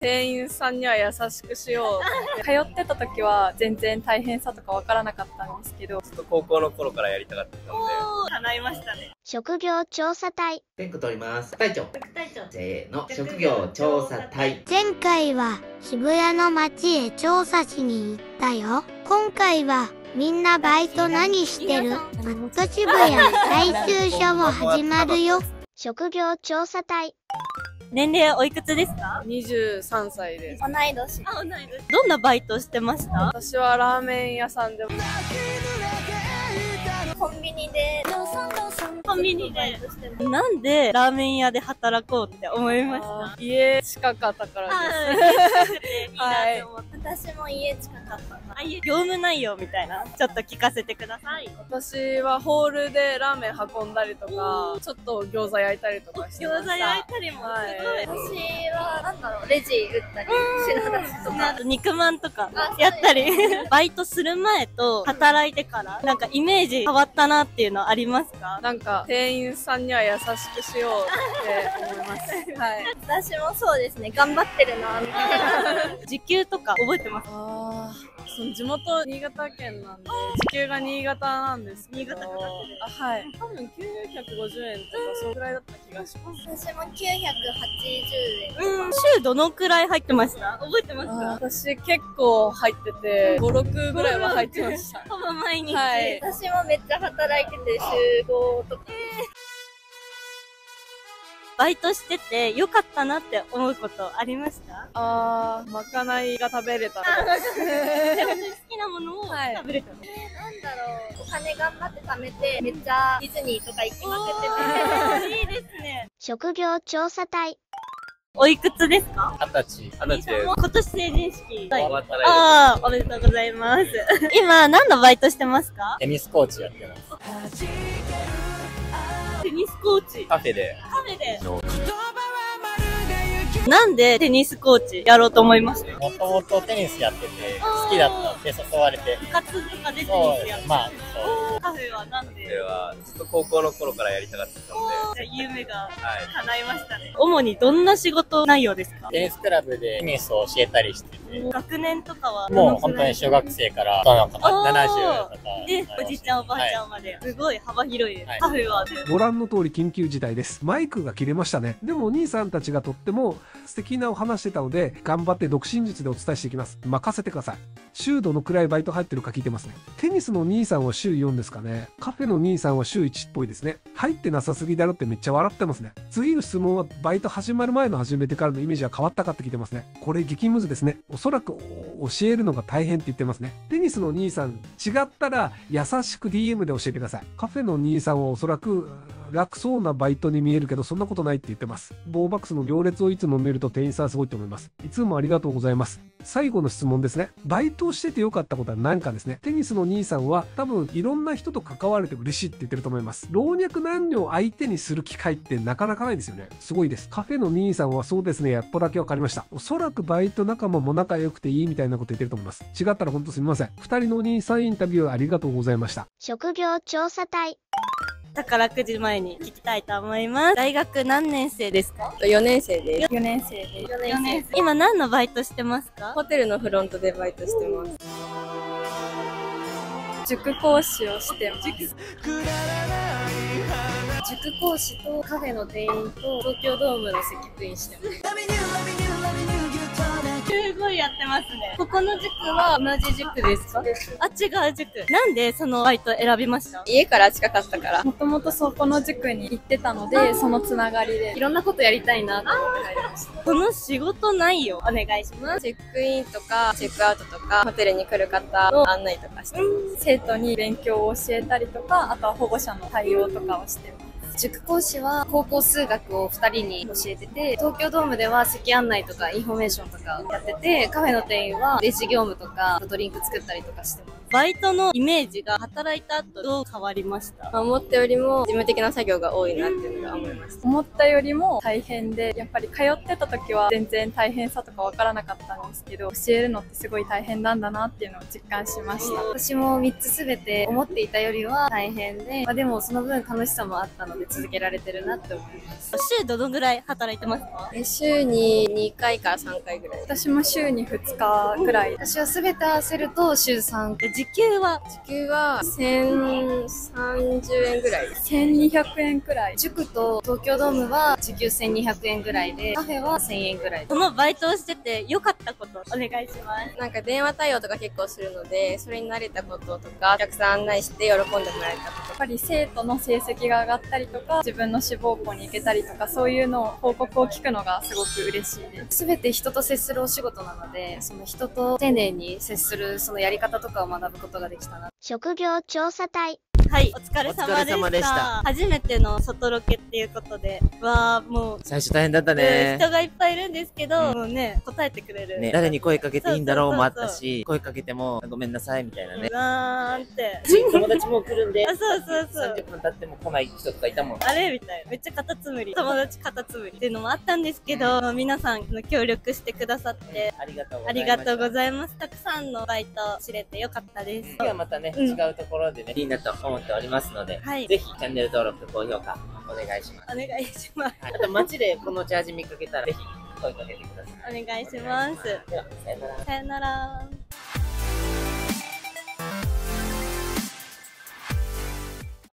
店員さんには優しくしようって。通ってた時は全然大変さとかわからなかったんですけど、 ずっと高校の頃からやりたかったので。 叶いましたね。 職業調査隊。 テンク取ります。副隊長。 副隊長。 せーの。職業調査隊。 前回は渋谷の街へ調査しに行ったよ。今回はみんなバイト何してる？マット渋谷最終章も始まるよ。職業調査隊。 年齢おいくつですか 23歳です。 同い年。あ、同い年。どんなバイトしてました？ 私はラーメン屋さんで。 コンビニで。コンビニで。なんでラーメン屋で働こうって思いました？ 家近かったからです。 はい。私も家近かった。業務内容みたいな、ちょっと聞かせてください。 私はホールでラーメン運んだりとか、ちょっと餃子焼いたりとかしてました。 餃子焼いたりもすごい。 私は、なんだろう、レジ打ったり、品出しとか。 あと肉まんとかやったり。バイトする前と働いてから、なんかイメージ変わったなっていうのありますか？ なんか、店員さんには優しくしようって思います。はい。 私もそうですね、頑張ってるな、みたいな。 時給とか覚えてます？ その地元新潟県なんで、時給が新潟なんですけど。 新潟かかってる。 はい。多分950円とかそのくらいだった気がします。 私も980円。 週どのくらい入ってました？覚えてますか？ 私結構入ってて、5、6ぐらいは入ってました。 ほぼ毎日。 はい。 私もめっちゃ働いてて、週5とか。 バイトしてて良かったなって思うことありました？ まかないが食べれた。 でも好きなものを食べれたの？ なんだろう、お金頑張って貯めて、めっちゃディズニーとか行きまくってて。 いいですね。 職業調査隊。 おいくつですか 20歳。20歳です。 今年成人式。 終わったらおめでとうございます。今何のバイトしてますか？ テニスコーチやってます。 テニスコーチ。 カフェで。 なんでテニスコーチやろうと思いました？ もともとテニスやってて好きだったんで誘われて。 部活とかでテニスやって。 まあそう。 カフェはなんで？ カフェはずっと高校の頃からやりたかったので。 夢が叶いましたね。主にどんな仕事内容ですか？ テニスクラブでテニスを教えたりしてて。 学年とかはもう本当に小学生から大人の方70とか。 で、おじいちゃんおばあちゃんまで。すごい幅広いです。カフェは。 ご覧の通り緊急事態です。マイクが切れましたね。でもお兄さんたちがとっても素敵なお話してたので、頑張って独身術でお伝えしていきます。任せてください。週どのくらいバイト入ってるか聞いてますね。テニスの兄さんは週4ですかね。カフェの兄さんは週1っぽいですね。入ってなさすぎだろってめっちゃ笑ってますね。次の質問はバイト始まる前の始めてからのイメージは変わったかって聞いてますね。これ激ムズですね。おそらく教えるのが大変って言ってますね。テニスの兄さん違ったら優しく DM で教えてください。カフェの兄さんはおそらく楽そうなバイトに見えるけどそんなことないって言ってます。ボーバックスの行列をいつも見ると店員さんすごいと思います。いつもありがとうございます。最後の質問ですね。バイトをしててよかったことは何かですね。テニスの兄さんは多分いろんな人と関われて嬉しいって言ってると思います。老若男女を相手にする機会ってなかなかないですよね。すごいです。カフェの兄さんはそうですね。やっぱだけ分かりました。おそらくバイト仲間も仲良くていいみたいなこと言ってると思います。違ったら本当すみません。2人のお兄さんインタビューありがとうございました。 職業調査隊。 宝くじ前に聞きたいと思います。大学何年生ですか ？4年生です。 4年生で。 4年生。今何のバイトしてますか？ ホテルのフロントでバイトしてます。塾講師をしてます。塾講師とカフェの店員と東京ドームの席員してます。 すごいやってますね。 ここの塾は同じ塾ですか？ あ、違う塾。なんでそのバイト選びました？ 家から近かったから。もともとそこの塾に行ってたので、そのつながりでいろんなことやりたいなと思って入りました。 この仕事内容お願いします。 チェックインとかチェックアウトとかホテルに来る方の案内とかしてます。生徒に勉強を教えたりとか、あとは保護者の対応とかをしてます。塾講師は高校数学を2人に教えてて、東京ドームでは席案内とかインフォメーションとかやってて、カフェの店員はレジ業務とかドリンク作ったりとかしてます。 バイトのイメージが働いた後どう変わりました？ 思ったよりも事務的な作業が多いなっていうのが思いました。思ったよりも大変で、やっぱり通ってた時は全然大変さとかわからなかったんですけど、教えるのってすごい大変なんだなっていうのを実感しました。私も3つすべて思っていたよりは大変で、でもその分楽しさもあったので続けられてるなって思います。 週どのぐらい働いてますか？ 週に2回から3回ぐらい。私も週に2日くらい。私はすべて合わせると週3。 時給は 1030円ぐらい。1200円くらい。塾と東京ドームは時給1200円ぐらいで、カフェは1000円ぐらい。 そのバイトをしてて良かったことお願いします。 なんか電話対応とか結構するので、それに慣れたこととか、お客さん案内して喜んでもらえたこと。やっぱり生徒の成績が上がったりとか、自分の志望校に行けたりとか、そういうのを報告を聞くのがすごく嬉しいです。すべて人と接するお仕事なので、その人と丁寧に接するそのやり方とかを学ぶことができたな。 職業調査隊。 はい、お疲れ様でした。 お疲れ様でした。 初めての外ロケっていうことで、もう、 最初大変だったね。 人がいっぱいいるんですけど、もうね、答えてくれる。 ね、誰に声かけていいんだろうもあったし、声かけてもごめんなさいみたいなね。 なんて。 友達も来るんで、 そう。 30分経っても来ない人とかいたもん。 あれみたいな。めっちゃカタツムリ。友達カタツムリっていうのもあったんですけど、皆さん協力してくださって、 ありがとうございます。 ありがとうございます。たくさんのバイト知れてよかったです。 次はまたね、違うところでね、いいなと思っておりますので、 はい。 ぜひチャンネル登録、高評価お願いします。 お願いします。 あと街でこのチャージ見かけたらぜひ声かけてください。 お願いします。 では、さよなら。 さよなら。